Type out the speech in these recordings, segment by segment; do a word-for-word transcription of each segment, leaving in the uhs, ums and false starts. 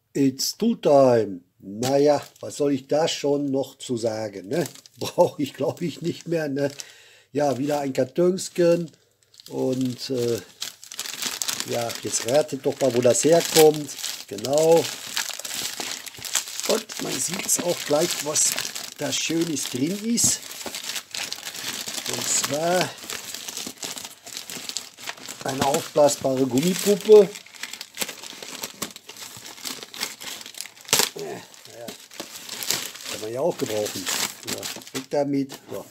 It's Tool-Time. Naja, was soll ich da schon noch zu sagen, ne? Brauche ich, glaube ich, nicht mehr, ne? Ja, wieder ein Kartönchen und äh, ja, jetzt ratet doch mal, wo das herkommt. Genau. Und man sieht es auch gleich, was da Schönes drin ist. Und zwar eine aufblasbare Gummipuppe. Kann man ja auch gebrauchen. Ja, weg damit. So.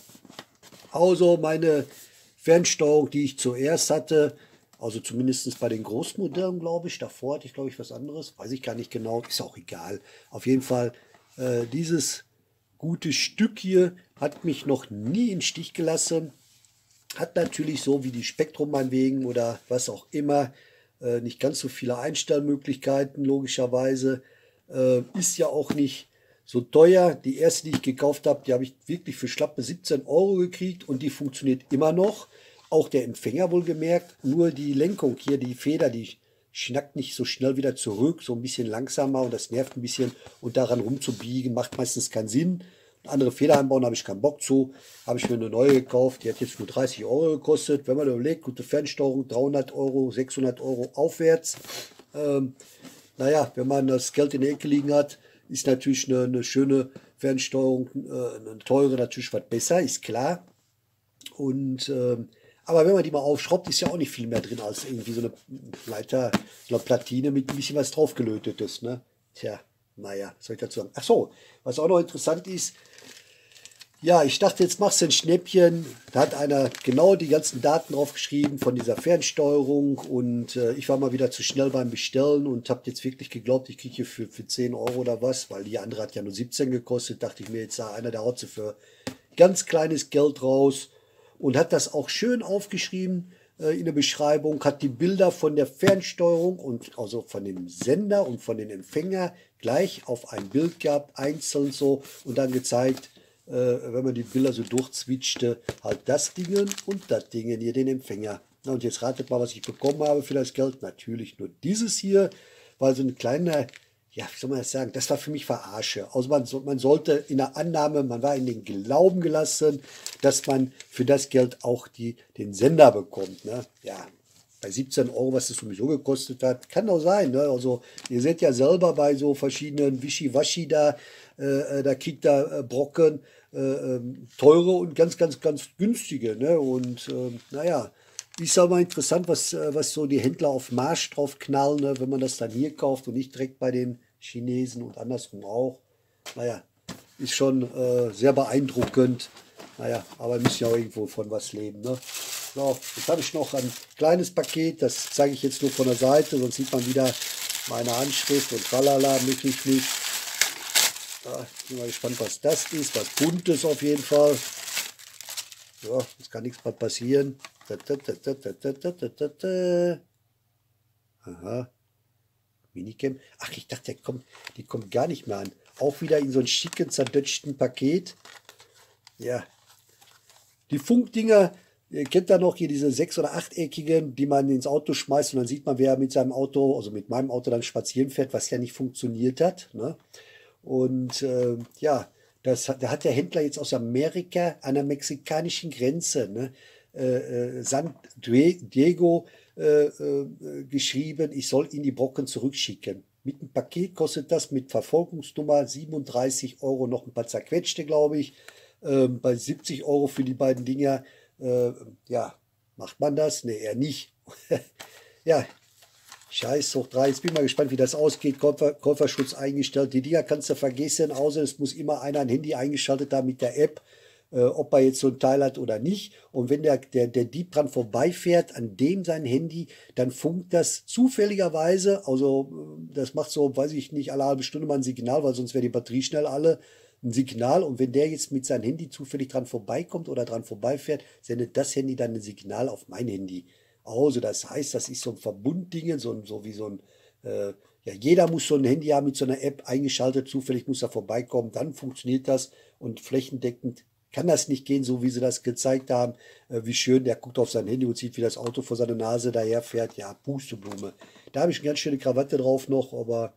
Also meine Fernsteuerung, die ich zuerst hatte, also zumindest bei den Großmodellen, glaube ich. Davor hatte ich, glaube ich, was anderes. Weiß ich gar nicht genau. Ist auch egal. Auf jeden Fall, äh, dieses gute Stück hier hat mich noch nie im Stich gelassen. Hat natürlich so wie die Spektrum meinetwegen oder was auch immer äh, nicht ganz so viele Einstellmöglichkeiten, logischerweise. Äh, ist ja auch nicht so teuer. Die erste, die ich gekauft habe, die habe ich wirklich für schlappe siebzehn Euro gekriegt und die funktioniert immer noch. Auch der Empfänger wohlgemerkt. Nur die Lenkung hier, die Feder, die schnackt nicht so schnell wieder zurück, so ein bisschen langsamer und das nervt ein bisschen. Und daran rumzubiegen macht meistens keinen Sinn. Andere Feder einbauen habe ich keinen Bock zu. Habe ich mir eine neue gekauft. Die hat jetzt nur dreißig Euro gekostet. Wenn man überlegt, gute Fernsteuerung, dreihundert Euro, sechshundert Euro aufwärts. Ähm, naja, wenn man das Geld in der Ecke liegen hat, ist natürlich eine, eine schöne Fernsteuerung, äh, eine teure natürlich was besser, ist klar. Und ähm, aber wenn man die mal aufschraubt, ist ja auch nicht viel mehr drin als irgendwie so eine Leiter, so eine Platine mit ein bisschen was draufgelötetes, ne? Tja, naja, was soll ich dazu sagen? Ach so, was auch noch interessant ist, ja, ich dachte, jetzt machst du ein Schnäppchen. Da hat einer genau die ganzen Daten draufgeschrieben von dieser Fernsteuerung und äh, ich war mal wieder zu schnell beim Bestellen und habe jetzt wirklich geglaubt, ich kriege hier für, für zehn Euro oder was, weil die andere hat ja nur siebzehn gekostet. Dachte ich mir jetzt, da einer, der haut sie für ganz kleines Geld raus und hat das auch schön aufgeschrieben äh, in der Beschreibung, hat die Bilder von der Fernsteuerung und also von dem Sender und von den Empfänger gleich auf ein Bild gehabt, einzeln so und dann gezeigt, äh, wenn man die Bilder so durchzwitschte, halt das Dingen und das Dingen hier, den Empfänger. Na, und jetzt ratet mal, was ich bekommen habe für das Geld. Natürlich nur dieses hier, weil so ein kleiner, ja, wie soll man das sagen, das war für mich Verarsche. Also man, so- man sollte in der Annahme, man war in den Glauben gelassen, dass man für das Geld auch die, den Sender bekommt. Ne? Ja, bei siebzehn Euro, was es sowieso gekostet hat, kann doch sein. Ne? Also ihr seht ja selber bei so verschiedenen Wischiwaschi da, äh, äh, da kriegt da äh, Brocken, äh, ähm, teure und ganz, ganz, ganz günstige. Ne? Und ähm, naja, ist aber interessant, was, äh, was so die Händler auf Marsch drauf knallen, ne? Wenn man das dann hier kauft und nicht direkt bei den Chinesen und andersrum auch. Naja, ist schon äh, sehr beeindruckend. Naja, aber wir müssen ja auch irgendwo von was leben. Ne? So, jetzt habe ich noch ein kleines Paket, das zeige ich jetzt nur von der Seite, sonst sieht man wieder meine Handschrift und tralala, möchte ich nicht. Ja, bin mal gespannt, was das ist. Was Buntes auf jeden Fall. Ja, es kann nichts mehr passieren. Da, da, da, da, da, da, da, da, da, da. Aha, Minicam. Ach, ich dachte, der kommt, die kommt gar nicht mehr an. Auch wieder in so einem schicken, zerdötschten Paket. Ja, die Funkdinger, ihr kennt da noch hier diese sechs- oder achteckigen, die man ins Auto schmeißt und dann sieht man, wer mit seinem Auto, also mit meinem Auto dann spazieren fährt, was ja nicht funktioniert hat. Ne? Und äh, ja, das, hat- da hat der Händler jetzt aus Amerika an der mexikanischen Grenze, ne, äh, äh, San Due- Diego äh, äh, geschrieben, ich soll ihn die Brocken zurückschicken. Mit dem Paket kostet das mit Verfolgungsnummer siebenunddreißig Euro noch ein paar zerquetschte, glaube ich. Ähm, bei siebzig Euro für die beiden Dinger, äh, ja, macht man das? Ne, eher nicht. Ja, Scheiß hoch drei. Jetzt bin ich mal gespannt, wie das ausgeht. Käufer, Käuferschutz eingestellt. Die Dinger kannst du vergessen, außer es muss immer einer ein Handy eingeschaltet haben mit der App, äh, ob er jetzt so ein Teil hat oder nicht. Und wenn der, der, der Dieb dran vorbeifährt, an dem sein Handy, dann funkt das zufälligerweise, also äh, das macht so, weiß ich nicht, alle halbe Stunde mal ein Signal, weil sonst wäre die Batterie schnell alle. Ein Signal und wenn der jetzt mit seinem Handy zufällig dran vorbeikommt oder dran vorbeifährt, sendet das Handy dann ein Signal auf mein Handy. Also das heißt, das ist so ein Verbundding, so, ein- so wie so ein, äh, ja, jeder muss so ein Handy haben mit so einer App eingeschaltet, zufällig muss er vorbeikommen, dann funktioniert das und flächendeckend kann das nicht gehen, so wie sie das gezeigt haben. Äh, wie schön, der guckt auf sein Handy und sieht, wie das Auto vor seiner Nase daherfährt. Ja, Pusteblume. Da habe ich eine ganz schöne Krawatte drauf noch, aber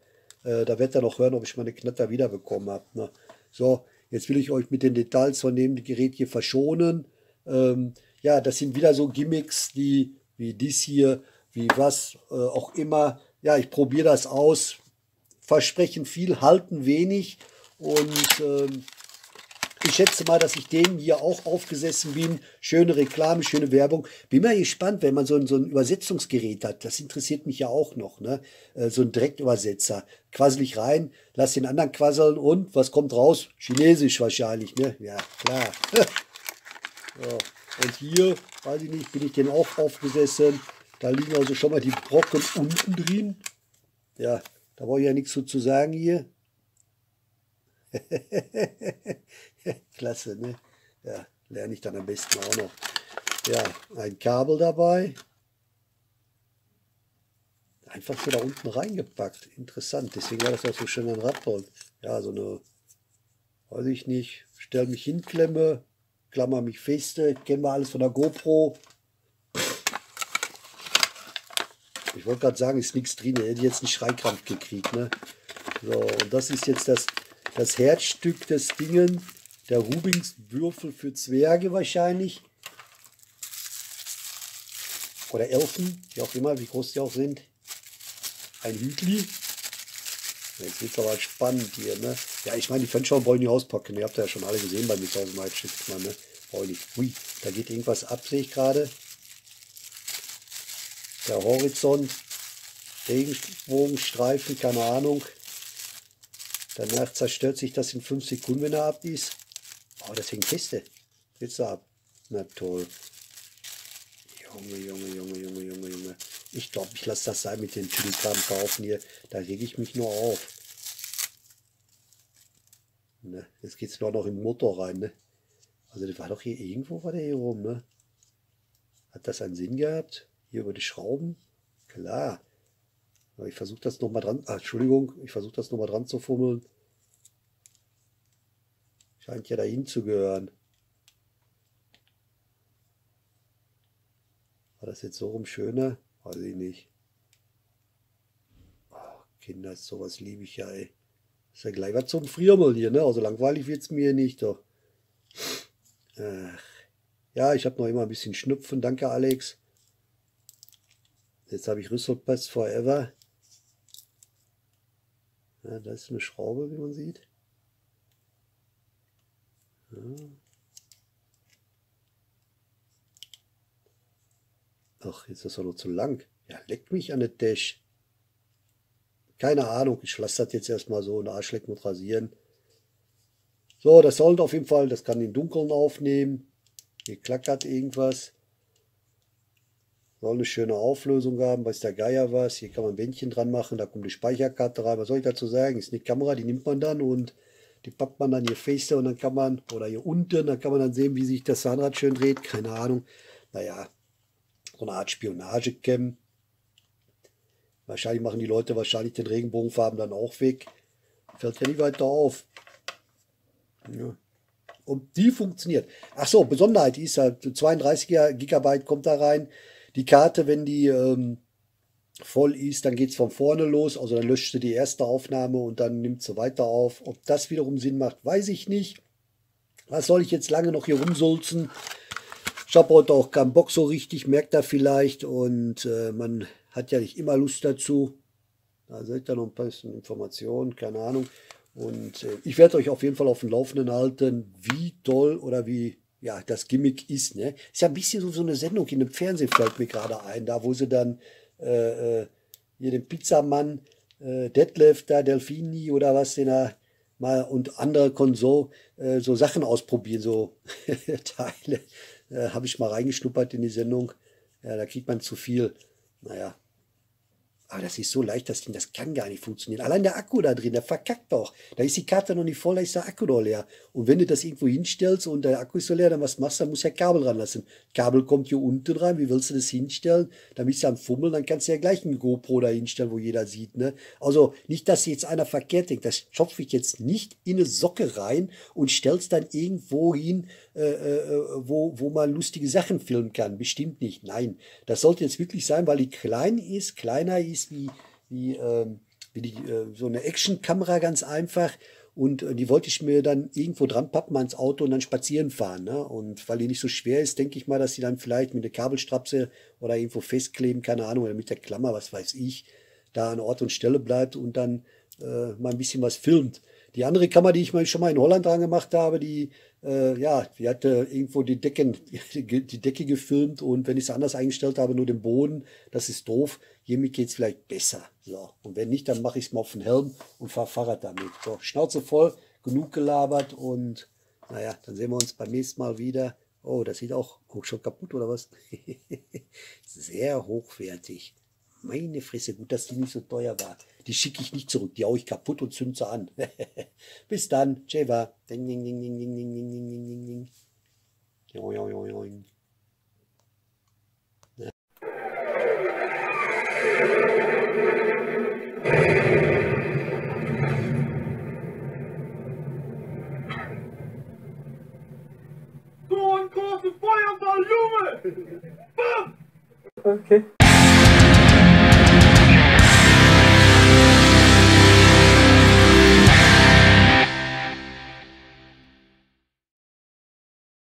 Äh, da werdet ihr noch hören, ob ich meine Knatter wiederbekommen habe. Ne? So, jetzt will ich euch mit den Details von dem Gerät hier verschonen. Ähm, ja, das sind wieder so Gimmicks, die wie dies hier, wie was äh, auch immer. Ja, ich probiere das aus. Versprechen viel, halten wenig. Und ähm, ich schätze mal, dass ich denen hier auch aufgesessen bin. Schöne Reklame, schöne Werbung. Bin mal gespannt, wenn man so ein, so ein Übersetzungsgerät hat. Das interessiert mich ja auch noch. Ne? Äh, so ein Direktübersetzer. Quassel ich rein, lass den anderen quasseln und was kommt raus? Chinesisch wahrscheinlich. Ne? Ja, klar. So. Und hier, weiß ich nicht, bin ich den auch aufgesessen. Da liegen also schon mal die Brocken unten drin. Ja, da brauche ich ja nichts zu sagen hier. Klasse, ne? Ja, lerne ich dann am besten auch noch. Ja, ein Kabel dabei. Einfach so da unten reingepackt. Interessant. Deswegen war das auch so schön ein Radbold. Ja, so eine, weiß ich nicht, stell mich hin, Klemme, klammer mich feste. Kennen wir alles von der GoPro. Ich wollte gerade sagen, ist nichts drin. Hätte jetzt einen Schreikrampf gekriegt, ne? So, und das ist jetzt das, das Herzstück des Dingen. Der Rubings Würfel für Zwerge wahrscheinlich. Oder Elfen, wie auch immer, wie groß die auch sind. Ein Hügli. Jetzt wird es aber spannend hier, ne? Ja, ich meine, die Fenster wollen nicht auspacken. Ihr habt ja schon alle gesehen bei mir zu Hause, ne? Brauche ich nicht. Hui, da geht irgendwas ab, sehe ich gerade. Der Horizont, Regenbogenstreifen, keine Ahnung. Danach zerstört sich das in fünf Sekunden, wenn er ab ist. Oh, das hängt feste. Jetzt ab. Na toll. Junge, Junge, Junge, Junge, Junge, Junge. Ich glaube, ich lasse das sein mit den Tüdelkram kaufen hier. Da rege ich mich nur auf. Ne, jetzt geht es nur noch in den Motor rein. Ne? Also das war doch hier irgendwo, war der hier rum. Ne? Hat das einen Sinn gehabt? Hier über die Schrauben? Klar. Aber ich versuche das nochmal dran. Ach, Entschuldigung, ich versuche das nochmal dran zu fummeln. Scheint ja dahin zu gehören. War das jetzt so rum schöner? Weiß ich nicht. Oh, Kinder, sowas liebe ich ja, ey. Ist ja gleich was zum Friermeln hier, ne? Also langweilig wird es mir nicht, doch. Ach. Ja, ich habe noch immer ein bisschen Schnupfen. Danke, Alex. Jetzt habe ich Rüsselpass Forever. Ja, da ist eine Schraube, wie man sieht. Ja. Ach, jetzt ist das doch noch zu lang. Ja, leck mich an der Dash. Keine Ahnung, ich lasse das jetzt erstmal so, einen Arschleck mit rasieren. So, das sollte auf jeden Fall, das kann den Dunkeln aufnehmen. Hier klackert irgendwas. Soll eine schöne Auflösung haben, weiß der Geier was. Hier kann man ein Bändchen dran machen, da kommt die Speicherkarte rein. Was soll ich dazu sagen? Ist eine Kamera, die nimmt man dann und die packt man dann hier feste und dann kann man, oder hier unten, dann kann man dann sehen, wie sich das Zahnrad schön dreht. Keine Ahnung. Naja, so eine Art Spionagecam. Wahrscheinlich machen die Leute wahrscheinlich den Regenbogenfarben dann auch weg. Fällt ja nicht weiter auf. Ja. Und die funktioniert. Ach so, Besonderheit ist halt, zweiunddreißiger Gigabyte kommt da rein. Die Karte, wenn die ähm, voll ist, dann geht es von vorne los. Also dann löscht sie die erste Aufnahme und dann nimmt sie weiter auf. Ob das wiederum Sinn macht, weiß ich nicht. Was soll ich jetzt lange noch hier rumsulzen? Ich habe heute auch keinen Bock so richtig, merkt er vielleicht. Und äh, man hat ja nicht immer Lust dazu. Da seht ihr noch ein bisschen Informationen, keine Ahnung. Und äh, ich werde euch auf jeden Fall auf dem Laufenden halten, wie toll oder wie ja, das Gimmick ist. Ne? Ist ja ein bisschen so, so eine Sendung in dem Fernsehen, fällt mir gerade ein, da wo sie dann äh, äh, hier den Pizzamann, äh, Detlef, da Delfini oder was, den er mal und andere Konso äh, so Sachen ausprobieren, so Teile. Äh, Habe ich mal reingeschnuppert in die Sendung. Ja, da kriegt man zu viel. Naja. Aber das ist so leicht, das Ding, das kann gar nicht funktionieren. Allein der Akku da drin, der verkackt doch. Da ist die Karte noch nicht voll, da ist der Akku doch leer. Und wenn du das irgendwo hinstellst und der Akku ist so leer, dann was machst du? Dann musst du ja Kabel ranlassen. Kabel kommt hier unten rein, wie willst du das hinstellen? Dann bist du am Fummeln, dann kannst du ja gleich einen GoPro da hinstellen, wo jeder sieht. Ne? Also nicht, dass jetzt einer verkehrt denkt, das schopfe ich jetzt nicht in eine Socke rein und stellst dann irgendwo hin, äh, äh, wo, wo man lustige Sachen filmen kann. Bestimmt nicht. Nein, das sollte jetzt wirklich sein, weil die klein ist, kleiner ist wie, wie ähm, wie die, äh, so eine Actionkamera ganz einfach. Und äh, die wollte ich mir dann irgendwo dran pappen ans Auto und dann spazieren fahren. Ne? Und weil die nicht so schwer ist, denke ich mal, dass die dann vielleicht mit der Kabelstrapse oder irgendwo festkleben, keine Ahnung, oder mit der Klammer, was weiß ich, da an Ort und Stelle bleibt und dann äh, mal ein bisschen was filmt. Die andere Kamera, die ich mal schon mal in Holland dran gemacht habe, die, äh, ja, die hatte irgendwo die Decken, die Decke gefilmt und wenn ich es anders eingestellt habe, nur den Boden, das ist doof. Hiermit geht es vielleicht besser. So. Und wenn nicht, dann mache ich es mal auf den Helm und fahre Fahrrad damit. So, Schnauze voll, genug gelabert und naja, dann sehen wir uns beim nächsten Mal wieder. Oh, das sieht auch oh, schon kaputt oder was? Sehr hochwertig. Meine Fresse, gut, dass die nicht so teuer war. Die schicke ich nicht zurück, die haue ich kaputt und zünd sie an. Bis dann, Jeva. Ding, ding, ding, ding, ding, ding, ding, ding, ding, ding, ding. Jo, jo, jo, jo. Ja. So ein großes Feuerball, Junge! Okay.